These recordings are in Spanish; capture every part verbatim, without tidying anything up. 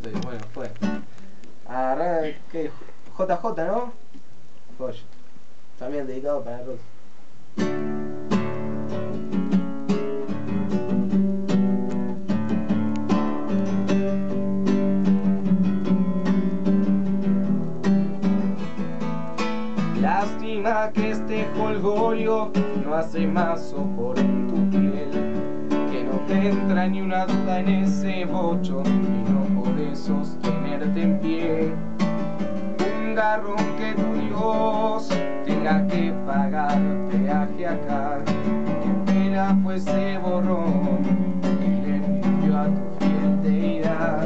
estoy. Bueno, fue. Agarrar, ¿qué? J J, ¿no? Joya. También dedicado para Rosa. Lástima que este jolgorio no hace más sopor en tu piel, que no te entra ni una duda en ese bocho y no podés sostenerte en pie. Un garrón que tu Dios tenga que pagar peaje acá, que pena fue ese borrón y le mintió a tu fiel deidad.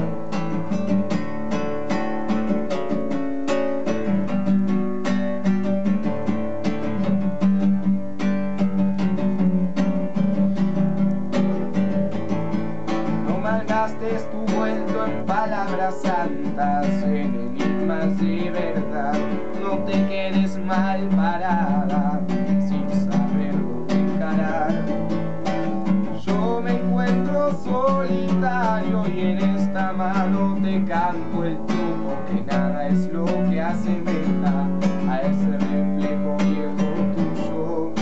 Malgastes tu vuelto en palabras santas, en enigmas de verdad. No te quedes mal parada, sin saber dónde encarar. Yo me encuentro solitario y en esta mano te canto el truco, que nada es lo que asemeja a ese reflejo viejo tuyo.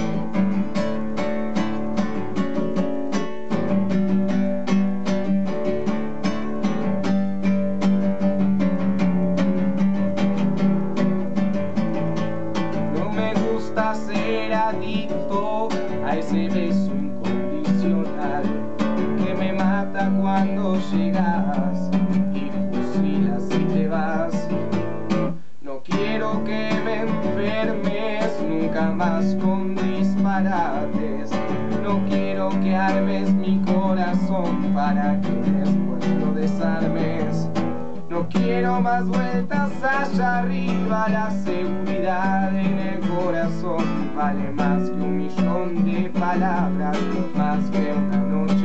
Ser adicto a ese beso incondicional que me mata cuando llegas y fusilas y te vas. No quiero que me enfermes nunca más con disparates. No quiero que armes mi corazón para que después lo desarmes. No quiero más vueltas allá arriba, la seguridad en el corazón vale más que un millón de palabras, más que una noche